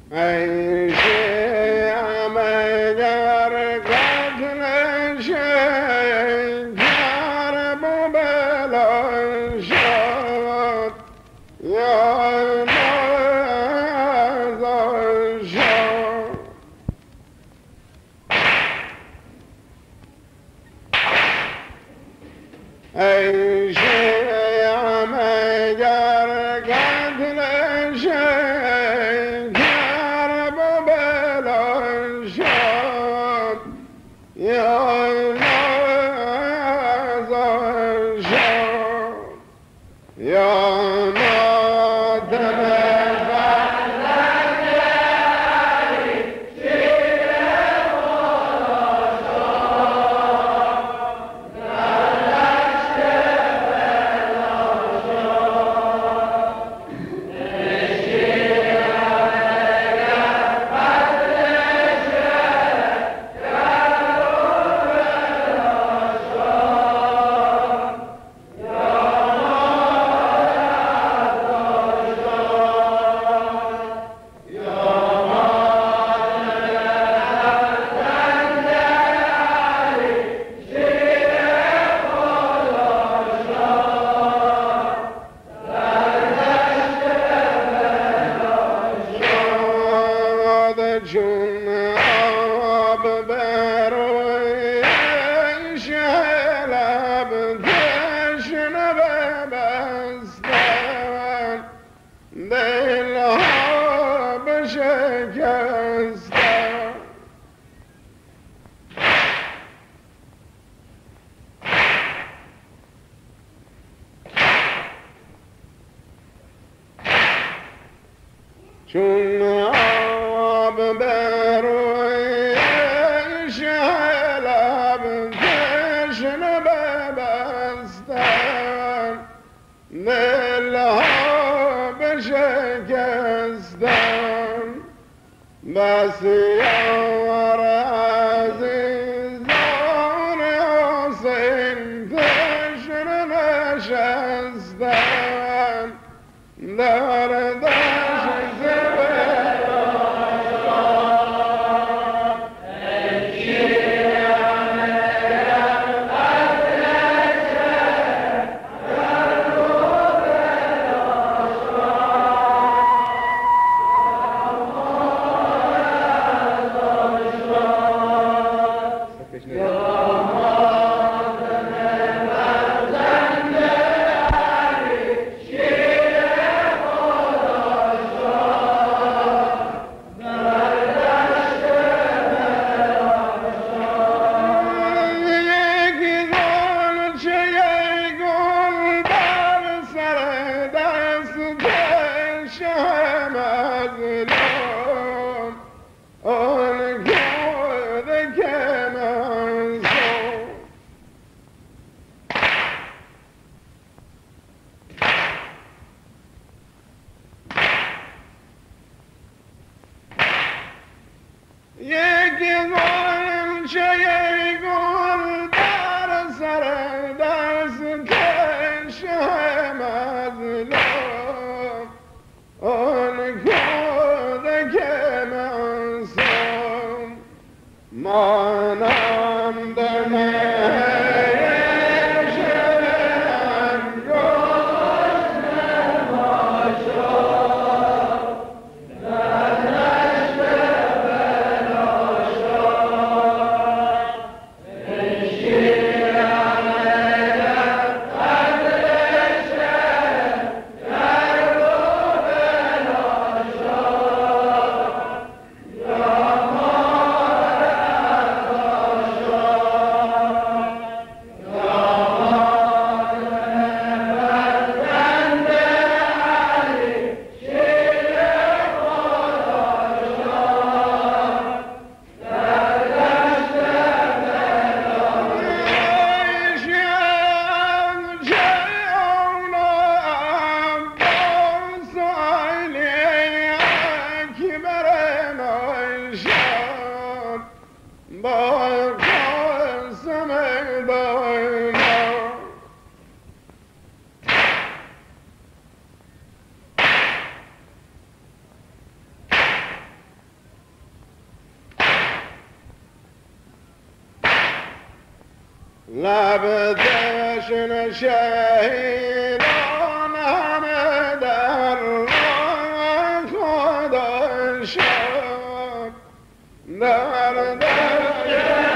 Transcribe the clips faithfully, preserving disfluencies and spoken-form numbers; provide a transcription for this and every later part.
ای شیعم اگر قتل شکر ببلا شد یا نازا شد ای شیعم اگر قتل شکر ببلا شد یا نازا شد یا ماتم چون آب بروی شلب تشنه ببستن دلها بشکستن چون آب بروی شلب تشنه ببستن دلها بشکستن بسیار عزیزان حسین تشنه نشستن در دشت یکی غنچه گل در سر دست کشم از لب آن کودک معصوم مانم در لب تشن شهیدان همه در راه خدا شد در دشت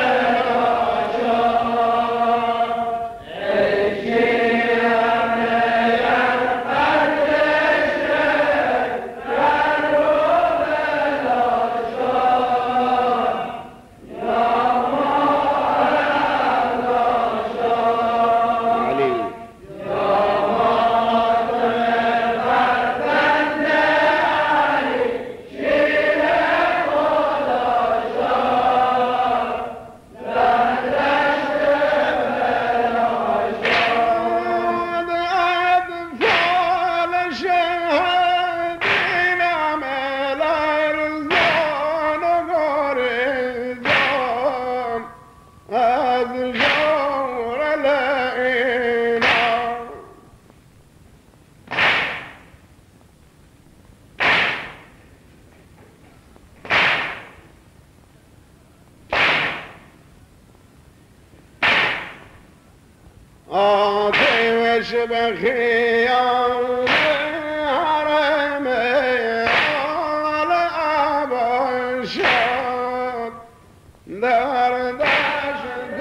آتش به خیام حرم آل عبا شد در دشت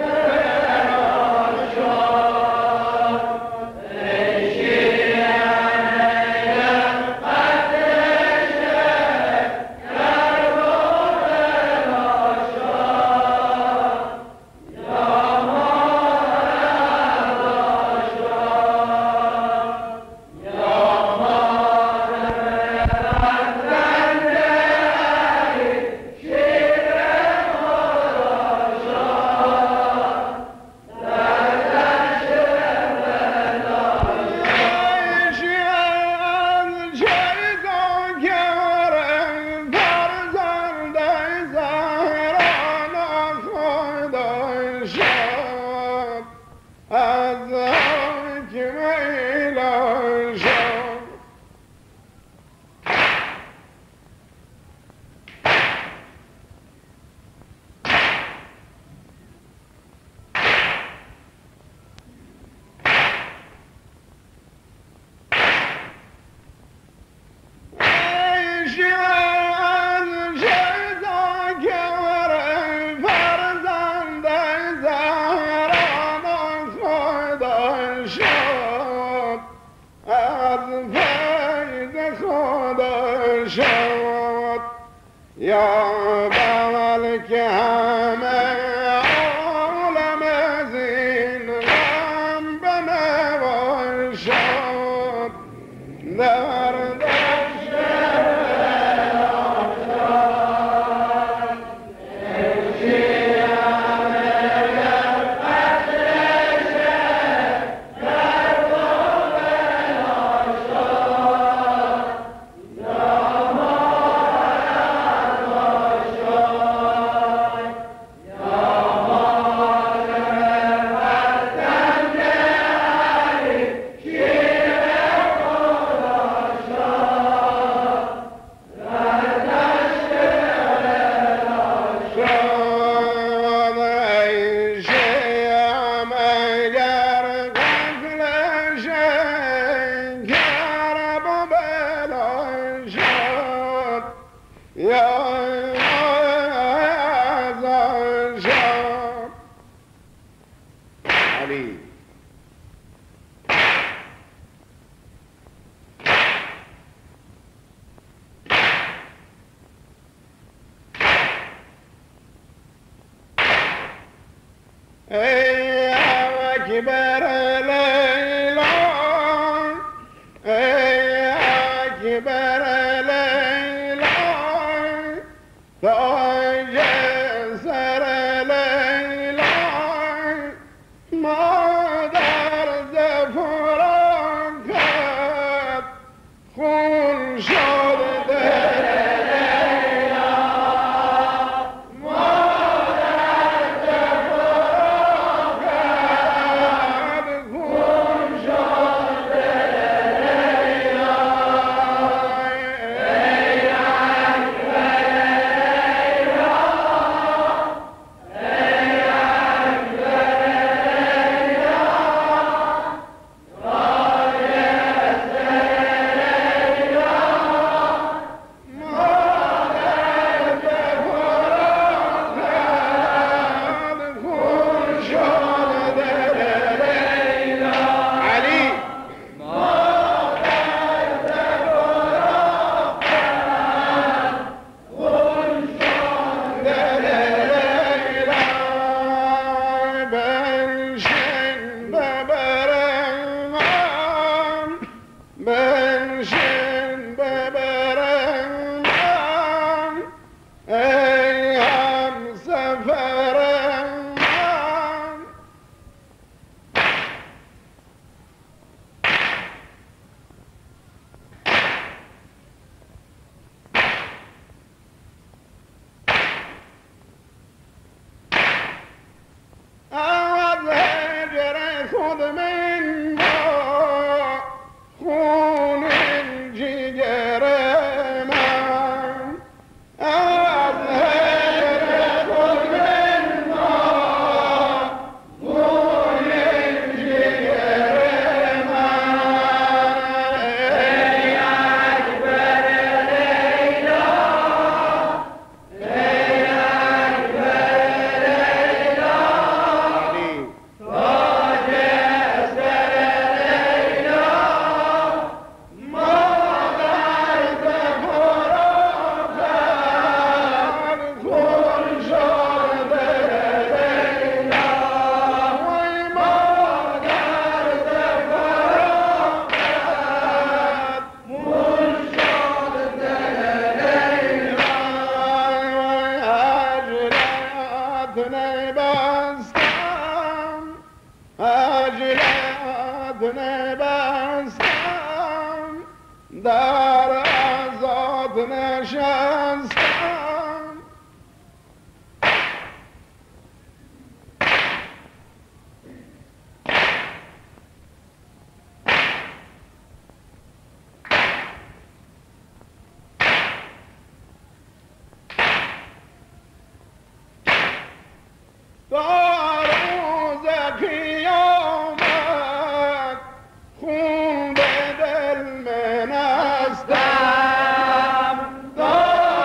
شد یا بول که همه عالم زین غم بنوا شد در دشت ای اکبر لیلا ای اکبر لیلا تاج سر لیلا مادر زفرانکت خون شد دل بنشین ببرم من، ای هم سفرم من. از هجر خود من با خون جگر من، از هجر خود من با خون جگر من. ای اکبر لیلا، ای اکبر لیلا، تاج سر لیلا، مادر فروخت خون شد لیلا، وای مادر فروخت خون شد لیلا. وای هجرت نبستم، هجرت نبستم، در عزات نشستم. تا روز قیامت خون به دل من استم، تا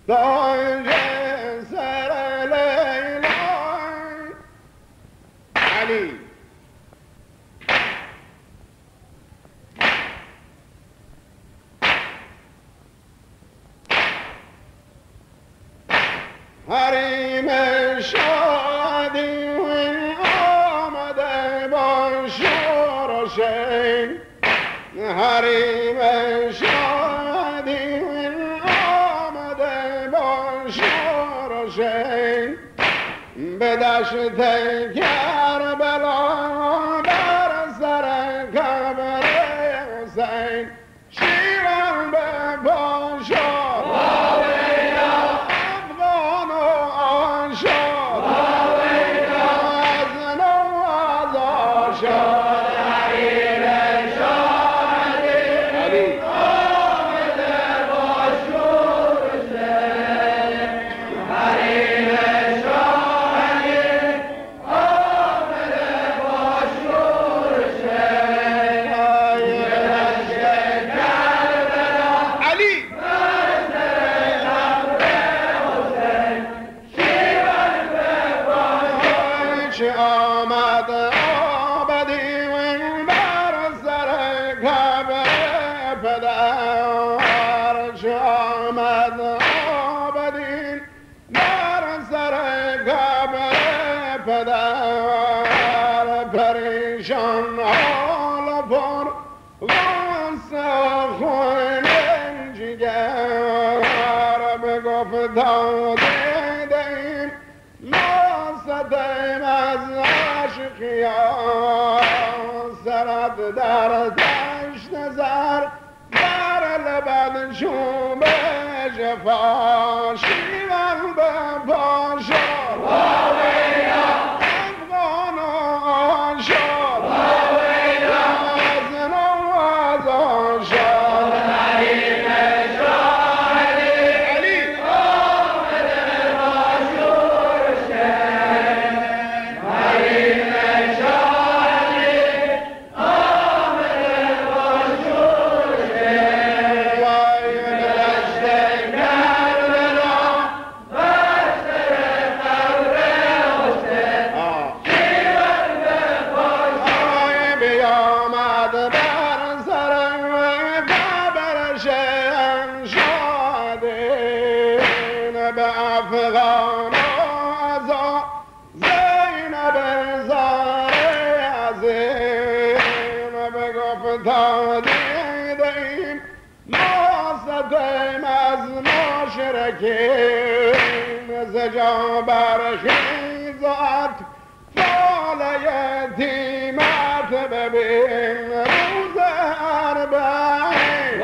تاج سر لیلا علی حریم شادی آمده با شور و شین حریم شادی آمده با شور و شین به دشت کربلا بر سر قبر حسین شیران به پاشا افغان و آشاد از نو از آشاد آمد آبدی بر سر قبر پدر چه آمد آبدی بر سر قبر پدر پریشان حال پر غصه خون جگر بگفت داده دهیم ستیم از عشقیان سرد در دشت زر بر لبد چوب جفا شیون به پاشا افغان و آشاد از نو از آشاد افغان آزا زینب زار عظیم بگفت دیدیم ما ستیم از مشرکین زجا برخیزت فال یتیمت ببین روز اربعین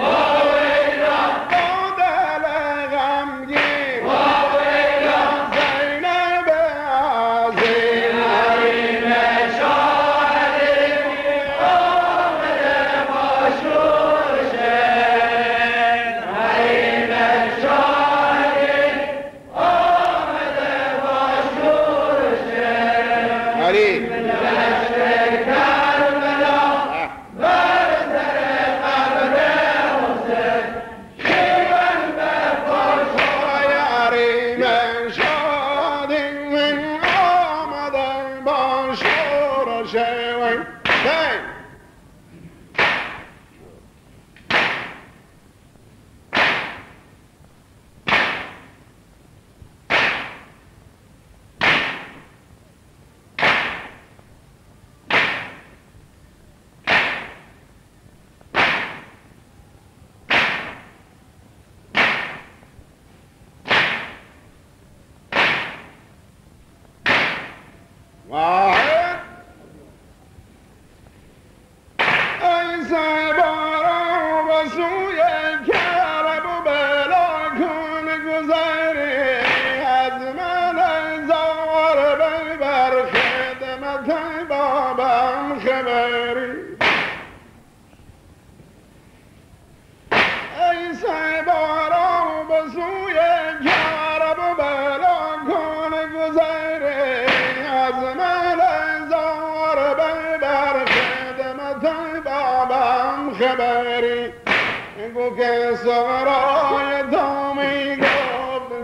واحد ای سبارا و سوی کرب و بلا کن گذری از من زار ببر خدمت بابم خبری ای سبارا و سوی کرب و بلا کن گذری از من زار ببر خدمت بابم خبری گو که سرای تو می گفت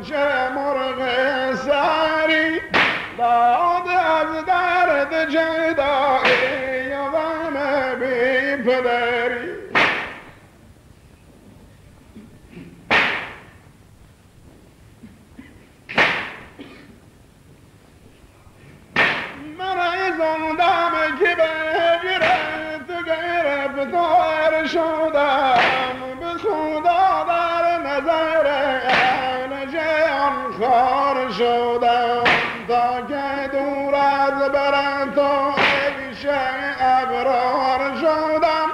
زندم که بگیره تو گرفتار شدم به خدا در نظر اهل جهان خار شدم تا که دور از بر تو عیش ابرار شدم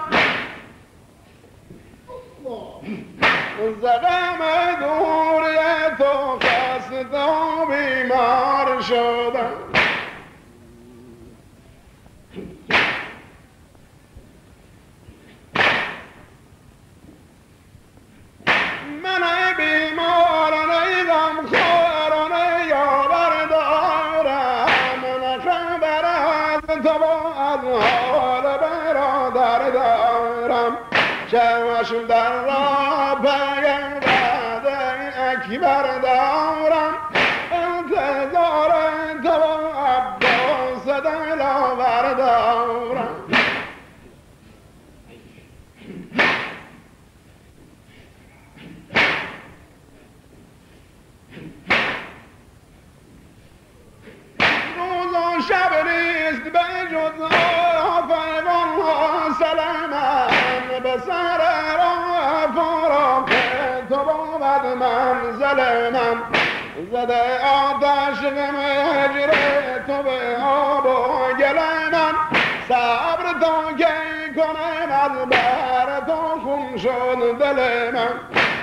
زغم دوری تو خسته و بیمار شدم من بیمار نیدم خورانه یاور دارم من خبر از تو از حال برادر دارم چشم در را پیم بعد اکبر دارم انتظار تو عباس دلاور دارم روز و شب نیست به جز آفیوان ها سلامم به سر راه فراق تو بود منزل من زده آتش غم هجر تو به آب و گل من صبر تا کی کنم از بر تو خون شد دل من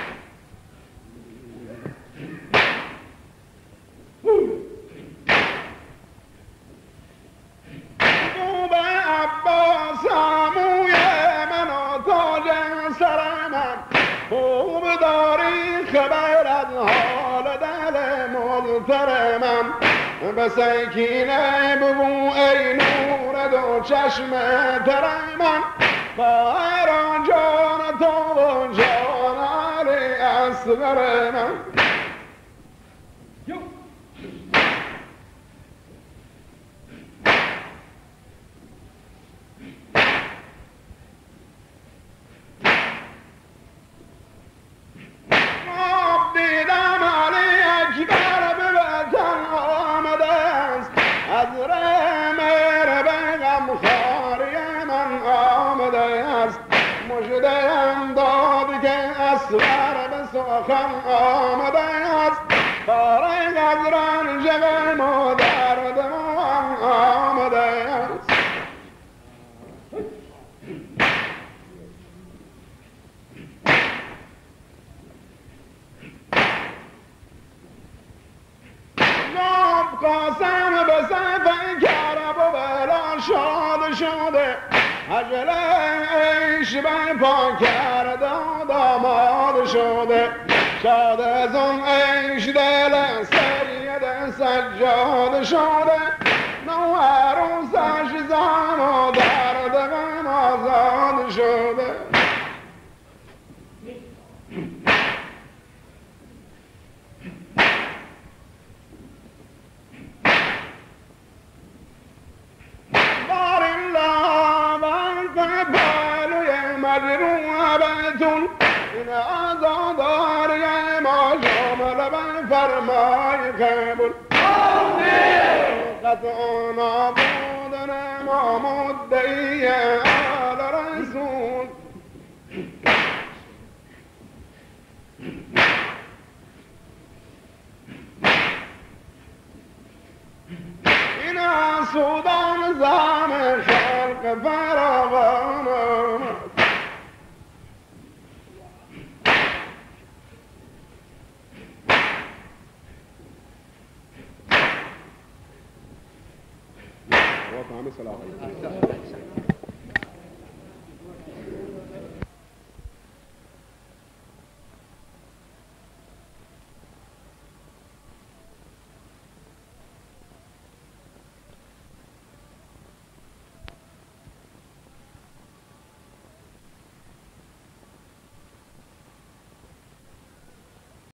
عباس عموی من و تاج سر من خوب داری خبر از حال دل مضطر من به سکینه بگو ای نور دو چشم تر من باهران جان تو و جان علی اصغر من دیدم علی اکبر به وطن آمده است از رمر به غمخواری من آمده است مژده ام داد که اصغر به سخن آمده است فارغ از رنج غم و درد من آمده است قاسم به صفحه کرب و بلا شاد شده عجل عیش به پا کرده و داماد شده شاد از اون عیش دل سید سجاد شده نو عروسش زن و درد غم آزاد شده مجروحتون این آزاداری ما شامل به فرمای قبول قطع نابودن ما مدعی آل رسول این آسودان زم خلق فراوان صلاح